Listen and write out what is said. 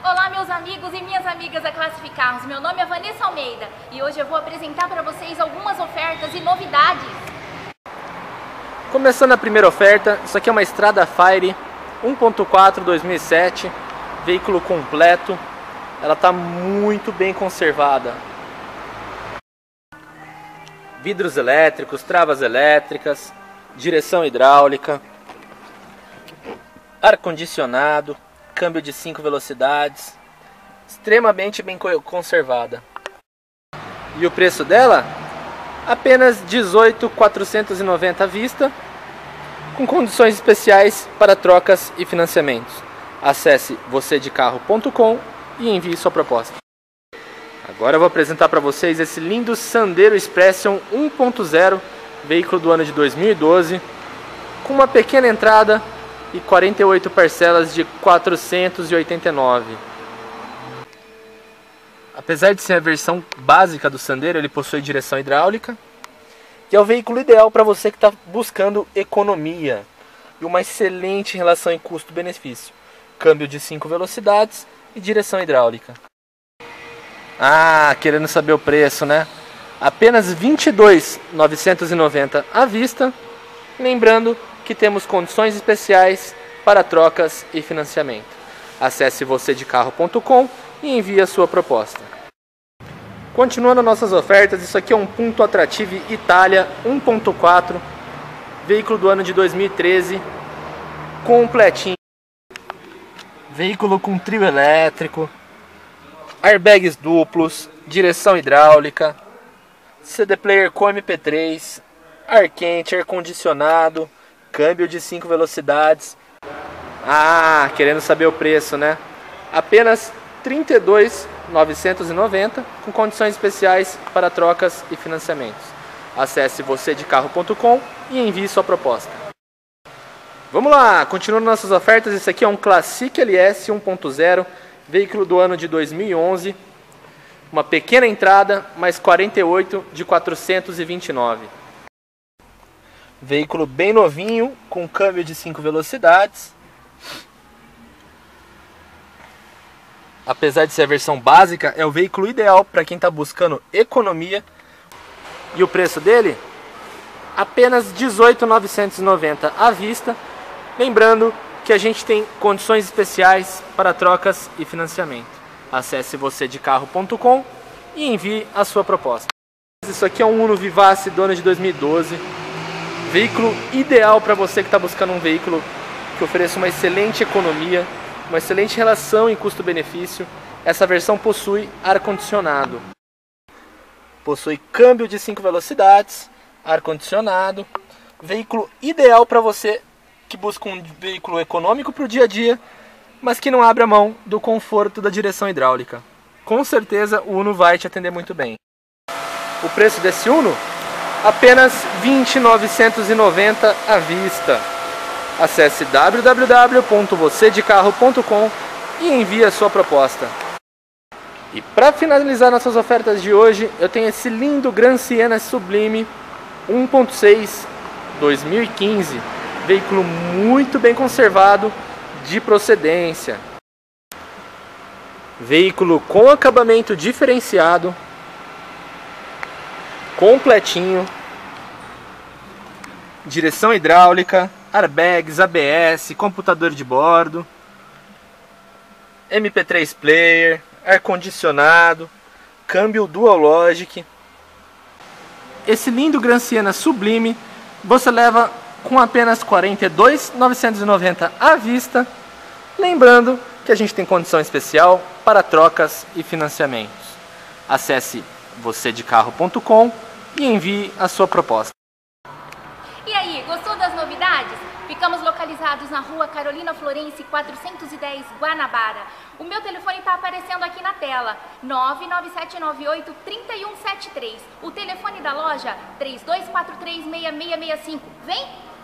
Olá, meus amigos e minhas amigas da Classe Carros. Meu nome é Vanessa Almeida e hoje eu vou apresentar para vocês algumas ofertas e novidades. Começando a primeira oferta, isso aqui é uma Strada Fire 1.4 2007, veículo completo. Ela está muito bem conservada. Vidros elétricos, travas elétricas, direção hidráulica, ar-condicionado, câmbio de 5 velocidades, extremamente bem conservada. E o preço dela? Apenas R$ 18.490 à vista, com condições especiais para trocas e financiamentos. Acesse vocêdecarro.com e envie sua proposta. Agora eu vou apresentar para vocês esse lindo Sandero Expression 1.0, veículo do ano de 2012, com uma pequena entrada e 48 parcelas de R$ 489. Apesar de ser a versão básica do Sandero, ele possui direção hidráulica e é o veículo ideal para você que está buscando economia e uma excelente relação em custo-benefício. Câmbio de 5 velocidades e direção hidráulica. Querendo saber o preço, né? Apenas R$ 22.990 à vista. Lembrando que temos condições especiais para trocas e financiamento. Acesse vocêdecarro.com e envie a sua proposta. Continuando nossas ofertas, isso aqui é um Punto Atrativo Itália 1.4, veículo do ano de 2013, completinho. Veículo com trio elétrico, airbags duplos, direção hidráulica, CD player com MP3, ar quente, ar condicionado, câmbio de 5 velocidades. Querendo saber o preço, né? Apenas R$ 32.990 com condições especiais para trocas e financiamentos. Acesse vocêdecarro.com e envie sua proposta. Vamos lá, continuando nossas ofertas, esse aqui é um Classic LS 1.0, veículo do ano de 2011. Uma pequena entrada, mais 48 de 429. Veículo bem novinho, com câmbio de 5 velocidades. Apesar de ser a versão básica, é o veículo ideal para quem está buscando economia. E o preço dele? Apenas R$ 18.990 à vista. Lembrando que a gente tem condições especiais para trocas e financiamento. Acesse vocêdecarro.com e envie a sua proposta. Isso aqui é um Uno Vivace do ano de 2012. Veículo ideal para você que está buscando um veículo que ofereça uma excelente economia, uma excelente relação em custo-benefício. Essa versão possui ar-condicionado. Possui câmbio de 5 velocidades, ar-condicionado. Veículo ideal para você que busca um veículo econômico para o dia a dia, mas que não abre a mão do conforto da direção hidráulica. Com certeza o Uno vai te atender muito bem. O preço desse Uno? Apenas R$ 20.990 à vista. Acesse www.vocêdecarro.com e envie a sua proposta. E para finalizar nossas ofertas de hoje, eu tenho esse lindo Gran Siena Sublime 1.6 2015. Veículo muito bem conservado, de procedência. Veículo com acabamento diferenciado, completinho, direção hidráulica, airbags, ABS, computador de bordo, MP3 player, ar-condicionado, câmbio Dual Logic. Esse lindo Gran Siena Sublime você leva com apenas R$ 42.990 à vista. Lembrando que a gente tem condição especial para trocas e financiamentos. Acesse vocêdecarro.com e envie a sua proposta. E aí, gostou das novidades? Ficamos localizados na rua Carolina Florence 410, Guanabara. O meu telefone está aparecendo aqui na tela, 99798-3173. O telefone da loja, 3243-6665. Vem!